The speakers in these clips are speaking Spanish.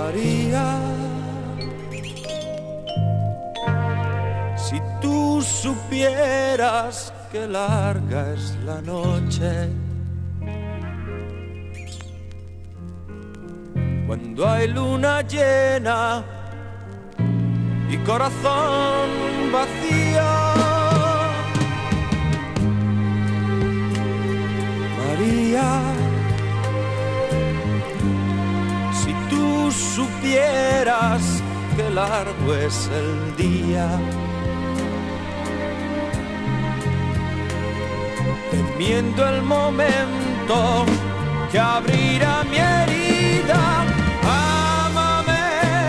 María, si tú supieras qué larga es la noche, cuando hay luna llena y corazón vacío. María, si tú supieras qué largo es el día, temiendo el momento que abrirá mi herida, ámame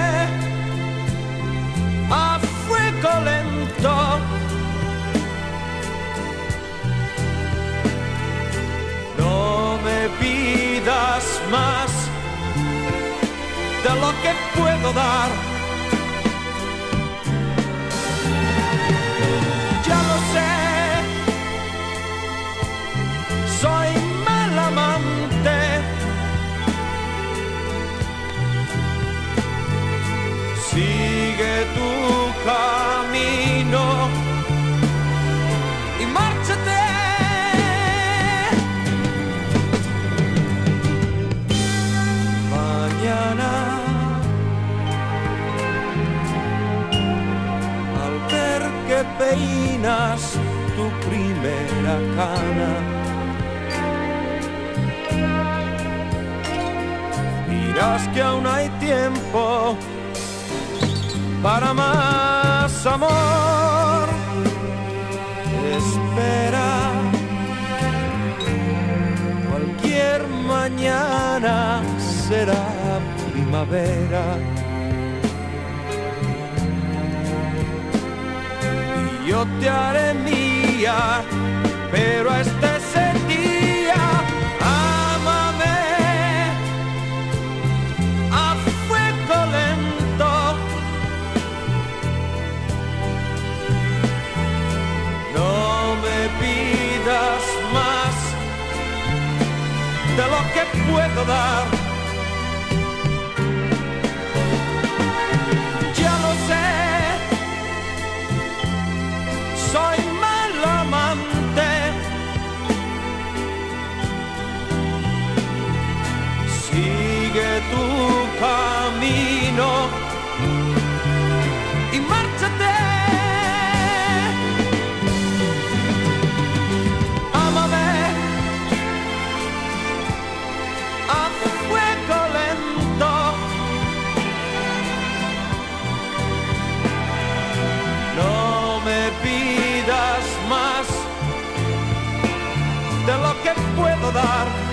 a fuego lento, no me pidas más de lo que puedo dar. Ya lo sé, soy mal amante, sigue tu camino y márchate. Mañana, al ver que peinas tu primera cana, dirás que aún hay tiempo para más amor. Espera, cualquier mañana será primavera y yo te haré mía, pero este es el día. Ámame a fuego lento, no me pidas más de lo que puedo dar. Ya lo sé, soy mal amante, sigue tu camino y márchate. Ámame a fuego lento, no me pidas más de lo que puedo dar.